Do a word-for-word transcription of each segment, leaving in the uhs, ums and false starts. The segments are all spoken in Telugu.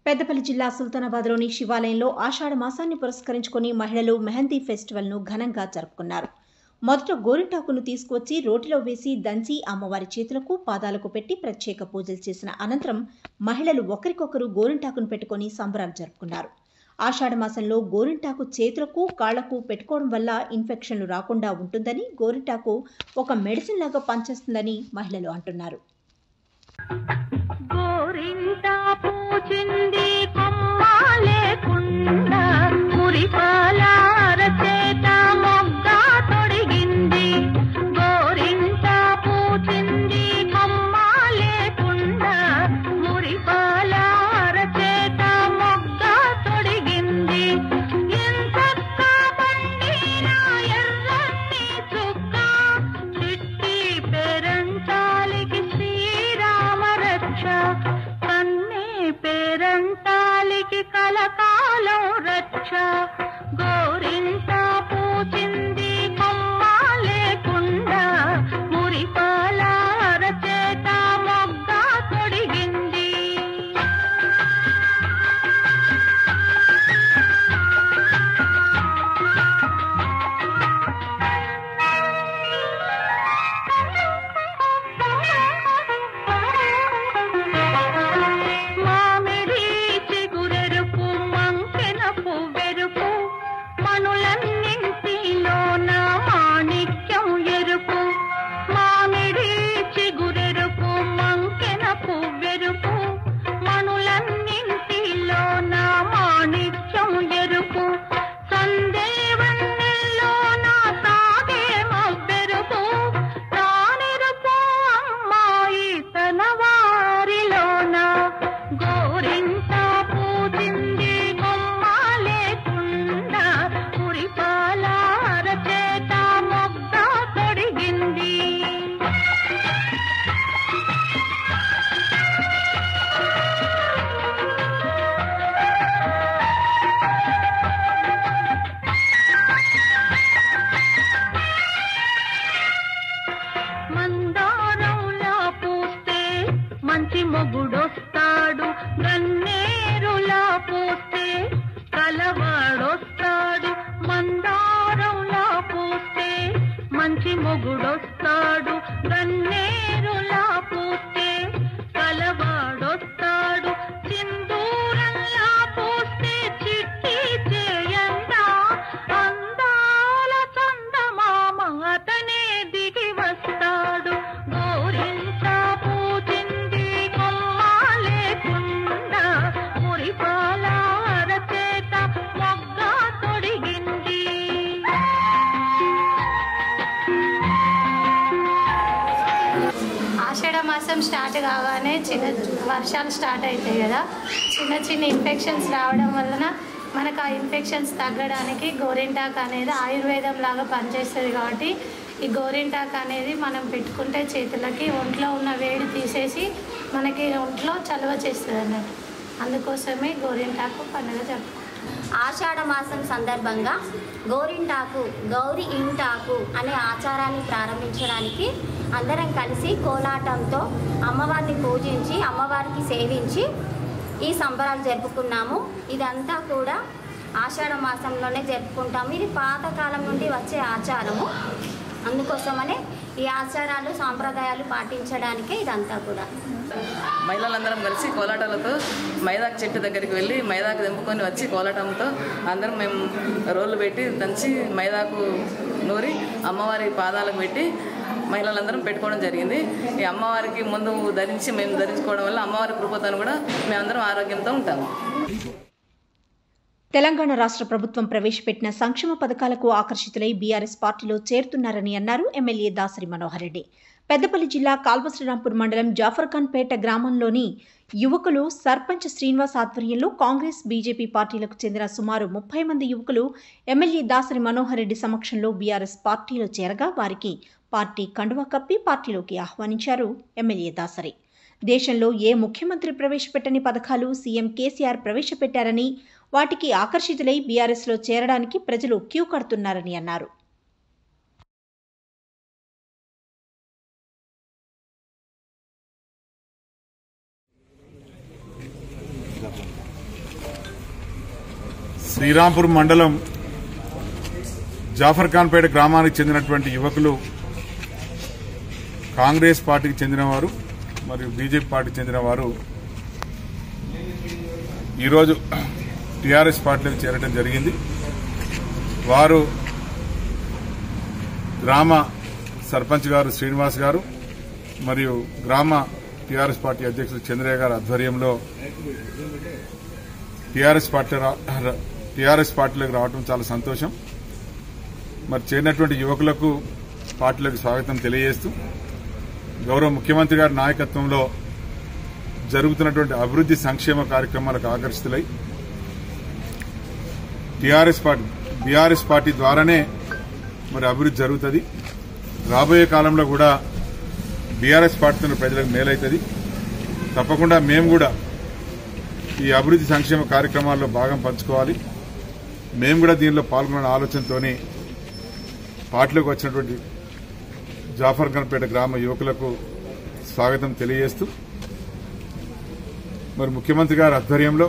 పెద్దపల్లి జిల్లా సుల్తానాబాద్లోని శివాలయంలో ఆషాఢ మాసాన్ని పురస్కరించుకుని మహిళలు మెహందీ ఫెస్టివల్ను ఘనంగా జరుపుకున్నారు. మొదట గోరింటాకును తీసుకువచ్చి రోటిలో వేసి దంచి అమ్మవారి చేతులకు పాదాలకు పెట్టి ప్రత్యేక పూజలు చేసిన అనంతరం మహిళలు ఒకరికొకరు గోరింటాకును పెట్టుకుని సంబరాలు జరుపుకున్నారు. ఆషాఢ మాసంలో గోరింటాకు చేతులకు కాళ్లకు పెట్టుకోవడం వల్ల ఇన్ఫెక్షన్లు రాకుండా ఉంటుందని, గోరింటాకు ఒక మెడిసిన్ లాగా పనిచేస్తుందని మహిళలు అంటున్నారు. పేరంటాలికి కలకాలం రక్ష గోరింటా పూచింది కొమ్మ లేకుండా మురిపాల అరచేత మొగ్గ తొడిగింది. మంచి మొగుడొస్తాడు, గన్నేరులా పోస్తే కలవాడొస్తాడు. మందారంలా పోస్తే మంచి మొగుడొస్తాడు, గన్నేరులా పోస్తే కలవాడొస్తాడు. సింధూరంలా పోస్తే చిట్టి చేయందా, అందాల చందమామ అతనే దిగి వస్తాడు. గోరింటా ఆషాఢ మాసం స్టార్ట్ కాగానే చిన్న వర్షాలు స్టార్ట్ అవుతాయి కదా, చిన్న చిన్న ఇన్ఫెక్షన్స్ రావడం వలన మనకు ఆ ఇన్ఫెక్షన్స్ తగ్గడానికి గోరింటాకు అనేది ఆయుర్వేదం లాగా పనిచేస్తుంది. కాబట్టి ఈ గోరింటాకు అనేది మనం పెట్టుకుంటే చేతులకి ఒంట్లో ఉన్న వేడి తీసేసి మనకి ఒంట్లో చలువ చేస్తుంది అన్నట్టు. అందుకోసమే గోరింటాకు పండుగ జరుపుకుంటాం. ఆషాఢ మాసం సందర్భంగా గోరింటాకు గౌరి ఇంటాకు అనే ఆచారాన్ని ప్రారంభించడానికి అందరం కలిసి కోలాటంతో అమ్మవారిని పూజించి అమ్మవారికి సేవించి ఈ సంబరాలు జరుపుకున్నాము. ఇదంతా కూడా ఆషాఢ మాసంలోనే జరుపుకుంటాము. ఇది పాతకాలం నుండి వచ్చే ఆచారము. అందుకోసమనే ఈ ఆచారాలు సాంప్రదాయాలు పాటించడానికే ఇదంతా కూడా. మహిళలందరం కలిసి కోలాటాలతో మైదాకు చెట్టు దగ్గరికి వెళ్ళి మైదాకు తెంపుకొని వచ్చి కోలాటంతో అందరం మేము రోళ్ళు పెట్టి దంచి మైదాకు నూరి అమ్మవారి పాదాలకు పెట్టి మహిళలందరం పెట్టుకోవడం జరిగింది. ఈ అమ్మవారికి ముందు ధరించి మేము ధరించుకోవడం వల్ల అమ్మవారి కృపతో కూడా మేమందరం ఆరోగ్యంతో ఉంటాము. తెలంగాణ రాష్ట్ర ప్రభుత్వం ప్రవేశపెట్టిన సంక్షేమ పథకాలకు ఆకర్షితులై బీఆర్ఎస్ పార్టీలో చేరుతున్నారని అన్నారు ఎమ్మెల్యే దాసరి మనోహర్ రెడ్డి. పెద్దపల్లి జిల్లా కాల్వశ్రీరాంపూర్ మండలం జాఫర్ఖాన్ పేట గ్రామంలోని యువకులు సర్పంచ్ శ్రీనివాస్ ఆధ్వర్యంలో కాంగ్రెస్, బీజేపీ పార్టీలకు చెందిన సుమారు ముప్పై మంది యువకులు ఎమ్మెల్యే దాసరి మనోహర్ రెడ్డి సమక్షంలో బీఆర్ఎస్ పార్టీలో చేరగా వారికి పార్టీ కండువా కప్పి పార్టీలోకి ఆహ్వానించారు ఎమ్మెల్యే దాసరి. దేశంలో ఏ ముఖ్యమంత్రి ప్రవేశపెట్టని పథకాలు సీఎం కేసీఆర్ ప్రవేశపెట్టారని, వాటికి ఆకర్షితులై బీఆర్ఎస్లో చేరడానికి ప్రజలు క్యూ కడుతున్నారని అన్నారు. శ్రీరాంపూర్ మండలం జాఫర్ఖాన్పేట గ్రామానికి చెందినటువంటి యువకులు కాంగ్రెస్ పార్టీకి చెందినవారు మరియు బీజేపీ పార్టీకి చెందినవారు ఈరోజు టీఆర్ఎస్ పార్టీలోకి చేరడం జరిగింది. వారు గ్రామ సర్పంచ్ గారు శ్రీనివాస్ గారు మరియు గ్రామ టీఆర్ఎస్ పార్టీ అధ్యక్షులు చంద్రయ్య గారి ఆధ్వర్యంలో టీఆర్ఎస్ పార్టీ టీఆర్ఎస్ పార్టీలోకి రావడం చాలా సంతోషం. మరి చేరినటువంటి యువకులకు పార్టీలకు స్వాగతం తెలియజేస్తూ గౌరవ ముఖ్యమంత్రి గారి నాయకత్వంలో జరుగుతున్నటువంటి అభివృద్ది సంక్షేమ కార్యక్రమాలకు ఆకర్షితులై టీఆర్ఎస్ పార్టీ బీఆర్ఎస్ పార్టీ ద్వారానే మరి అభివృద్ది జరుగుతుంది. రాబోయే కాలంలో కూడా బీఆర్ఎస్ పార్టీతో ప్రజలకు మేలవుతుంది. తప్పకుండా మేము కూడా ఈ అభివృద్ది సంక్షేమ కార్యక్రమాల్లో భాగం పంచుకోవాలి. మేము కూడా దీనిలో పాల్గొనే ఆలోచనతోని పార్టీలోకి వచ్చినటువంటి జాఫర్ఖాన్పేట గ్రామ యువకులకు స్వాగతం తెలియజేస్తూ మరి ముఖ్యమంత్రి గారి ఆధ్వర్యంలో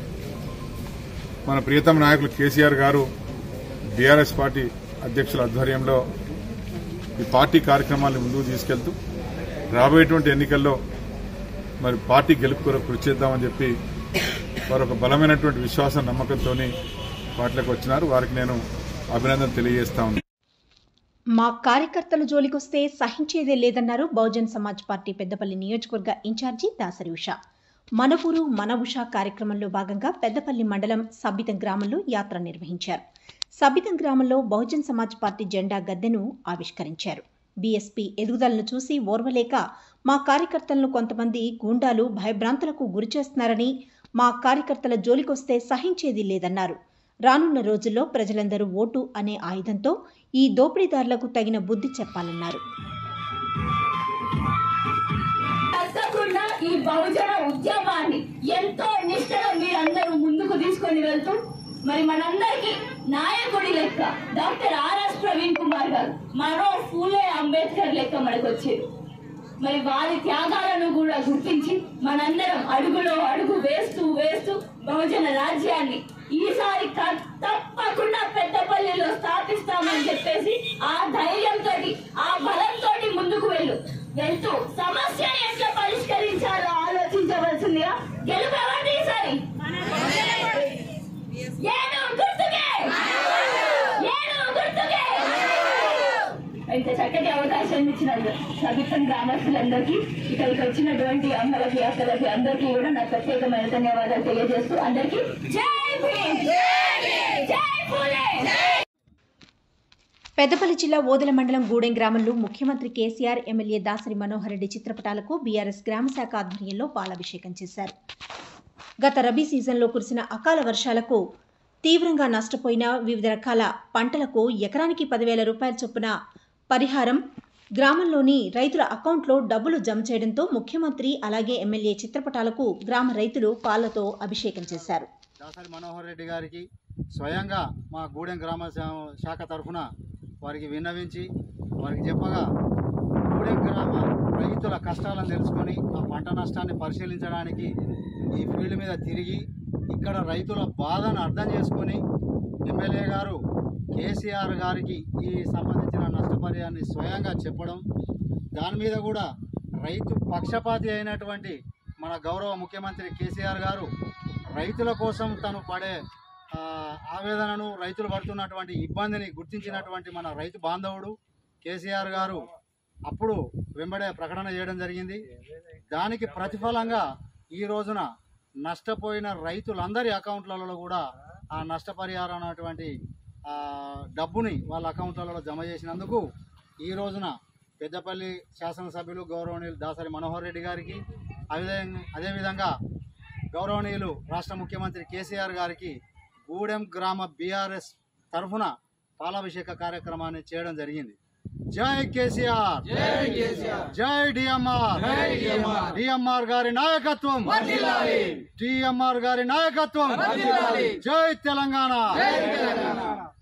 మన ప్రియతమ నాయకులు కేసీఆర్ గారు బీఆర్ఎస్ పార్టీ అధ్యక్షుల ఆధ్వర్యంలో ఈ పార్టీ కార్యక్రమాలను ముందుకు తీసుకెళ్తూ రాబోయేటువంటి ఎన్నికల్లో మరి పార్టీ గెలుపు కొరకు కృషి చేద్దామని చెప్పి వారు ఒక బలమైనటువంటి విశ్వాసం నమ్మకంతో పార్టీలోకి వచ్చినారు. వారికి నేను అభినందన తెలియజేస్తా ఉన్నాను. మా కార్యకర్తల జోలికొస్తే సహించేదే లేదన్నారు బహుజన్ సమాజ్ పార్టీ పెద్దపల్లి నియోజకవర్గ ఇన్ఛార్జి దాసరి ఉష. మన ఊరు మన ఉష కార్యక్రమంలో భాగంగా పెద్దపల్లి మండలం సబ్బితం గ్రామంలో యాత్ర నిర్వహించారు. సబ్బితం గ్రామంలో బహుజన్ సమాజ్ పార్టీ జెండా గద్దెను ఆవిష్కరించారు. బీఎస్పీ ఎదుగుదలను చూసి ఓర్వలేక మా కార్యకర్తలను కొంతమంది గూండాలు భయభ్రాంతులకు గురిచేస్తున్నారని, మా కార్యకర్తల జోలికొస్తే సహించేది లేదన్నారు. రానున్న రోజుల్లో ప్రజలందరూ ఓటు అనే ఆయుధంతో ఈ దోపిడీదారులకు తగిన బుద్ధి చెప్పాలన్నారు. ఈ బహుజన ఉద్యమాన్ని ఎంతో నిష్ఠగా మీరందరూ ముందుకు తీసుకొని వెళ్తూ మరి మనందరికీ నాయకుడి లెక్క డాక్టర్ ఆర్ఎస్ ప్రవీణ్ కుమార్ గారు మరో ఫూలే అంబేద్కర్ లెక్క మనకు వచ్చారు. మరి వారి త్యాగాలను కూడా గుర్తించి మనందరం అడుగులో అడుగు వేస్తూ వేస్తూ బహుజన రాజ్యాన్ని ఈసారి తప్పకుండా పెద్దపల్లిలో స్థాపిస్తామని చెప్పేసి ఆ ధైర్యంతో ఆ బలంతో ముందుకు వెళ్ళు వెళ్తూ సమస్యను ఎట్లా పరిష్కరించాలో ఆలోచించవలసిందిగా గెలుపేవండి ఈసారి ఇంత చక్కటి అవకాశం ఇచ్చిన సభిత్వం గ్రామస్తులందరికీ ఇక్కడికి వచ్చినటువంటి అమ్మలకి అక్కలకి అందరికీ కూడా నా ప్రత్యేకమైన ధన్యవాదాలు తెలియజేస్తూ అందరికీ జై భీమ్ జై ఫూలే. పెద్దపల్లి జిల్లా ఓదెల మండలం గూడెం గ్రామంలో ముఖ్యమంత్రి కేసీఆర్, ఎమ్మెల్యే దాసరి మనోహర్ రెడ్డి చిత్రపటాలకు బీఆర్ఎస్ గ్రామశాఖ ఆధ్వర్యంలో పాలాభిషేకం చేశారు. గత రబీ సీజన్లో కురిసిన అకాల వర్షాలకు తీవ్రంగా నష్టపోయిన వివిధ రకాల పంటలకు ఎకరానికి పదివేల రూపాయల చొప్పున పరిహారం గ్రామంలోని రైతుల అకౌంట్లో డబ్బులు జమ చేయడంతో ముఖ్యమంత్రి అలాగే ఎమ్మెల్యే చిత్రపటాలకు గ్రామ రైతులు పాలతో అభిషేకం చేశారు. దాసరి మనోహర్ రెడ్డి గారికి స్వయంగా మా గూడెం గ్రామ శాఖ తరఫున వారికి విన్నవించి వారికి చెప్పగా గూడెం గ్రామ రైతుల కష్టాలను తెలుసుకొని ఆ పంట నష్టాన్ని పరిశీలించడానికి ఈ ఫీల్డ్ మీద తిరిగి ఇక్కడ రైతుల బాధను అర్థం చేసుకొని ఎమ్మెల్యే గారు కేసీఆర్ గారికి ఈ సంబంధించిన నష్టపరిహారాన్ని స్వయంగా చెప్పడం, దాని మీద కూడా రైతు పక్షపాతి అయినటువంటి మన గౌరవ ముఖ్యమంత్రి కేసీఆర్ గారు రైతుల కోసం తను పడే ఆవేదనను, రైతులు పడుతున్నటువంటి ఇబ్బందిని గుర్తించినటువంటి మన రైతు బాంధవుడు కేసీఆర్ గారు అప్పుడు వెంబడే ప్రకటన చేయడం జరిగింది. దానికి ప్రతిఫలంగా ఈ రోజున నష్టపోయిన రైతులందరి అకౌంట్లలో కూడా ఆ నష్టపరిహారం అనేటువంటి డబ్బుని వాళ్ళ అకౌంట్లలో జమ చేసినందుకు ఈ రోజున పెద్దపల్లి శాసనసభ్యులు గౌరవనీయులు దాసరి మనోహర్ రెడ్డి గారికి అదే అదేవిధంగా గౌరవనీయులు రాష్ట్ర ముఖ్యమంత్రి కేసీఆర్ గారికి గూడెం గ్రామ బీఆర్ఎస్ తరఫున పాలాభిషేక కార్యక్రమాన్ని చేయడం జరిగింది. జై కేసీఆర్, జై డిఎంఆర్, డిఎంఆర్ గారి నాయకత్వం, డిఎంఆర్ గారి నాయకత్వం, జై తెలంగాణ.